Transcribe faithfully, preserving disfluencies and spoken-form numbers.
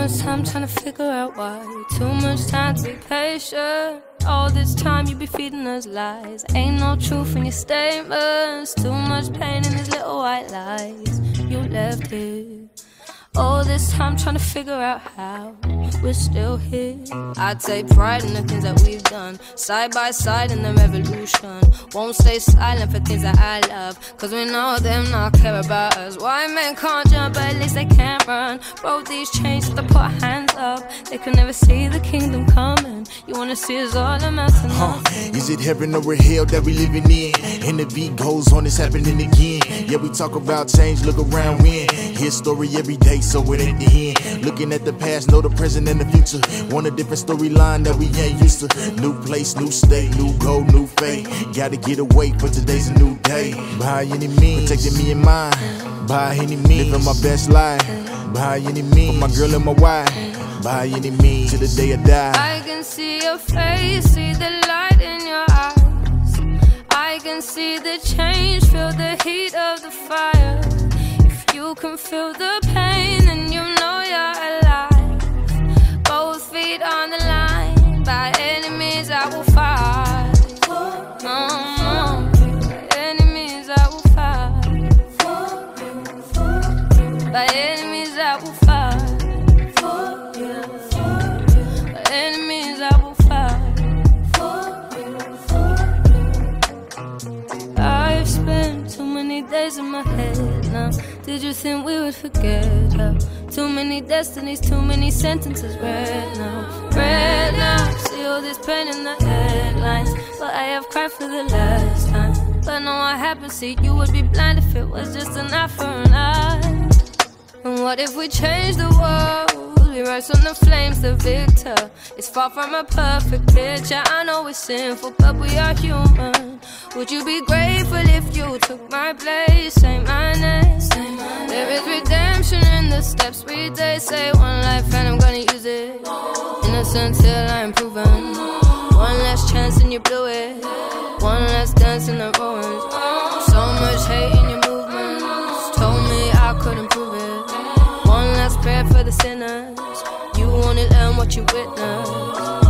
much time trying to figure out why. Too much time to be patient. All this time you be feeding us lies. Ain't no truth in your statements. Too much pain in these little white lies you left here. All this time trying to figure out how we're still here. I take pride in the things that we've done, side by side in the revolution. Won't stay silent for things that I love, cause we know them not care about us. White men can't jump, but at least they can't run. Broke these chains, to put our hands up. They can never see the kingdom coming. You wanna see us all amount to nothing. Huh. Is it heaven or hell that we living in? And the beat goes on, it's happening again. Yeah, we talk about change, look around when. Hear story every day, so it ain't the end. Looking at the past, know the present and the future. Want a different storyline that we ain't used to. New place, new state, new goal, new fate. Gotta get away, for today's a new day. By any means, protecting me and mine. By any means, living my best life. By any means, for my girl and my wife. By any means, till the day I die. I can see your face, see the light in your eyes. I can see the change, feel the heat of the fire. If you can feel the pain, then you know you're alive. Both feet on the line, by any means I will fight. Mm-hmm. By any means I will fight. By any means I will fight. By any means I will fight. I've spent too many days in my head now. Did you think we would forget how? Too many destinies, too many sentences read now. Read now, see all this pain in the headlines. But I have cried for the last time. But no, I haven't seen you would be blind if it was just an eye for an eye. And what if we change the world? We rise from the flames, the victor. It's far from a perfect picture. I know it's sinful, but we are human. Would you be grateful if you took my place? Say my name. Say my name. There is redemption in the steps we take. Say one life and I'm gonna use it. Innocent till I'm proven. One last chance and you blew it. One last dance in the ruins. So much hate in your movements. Told me I couldn't prove it. One last prayer for the sinners. You only learn what you witness.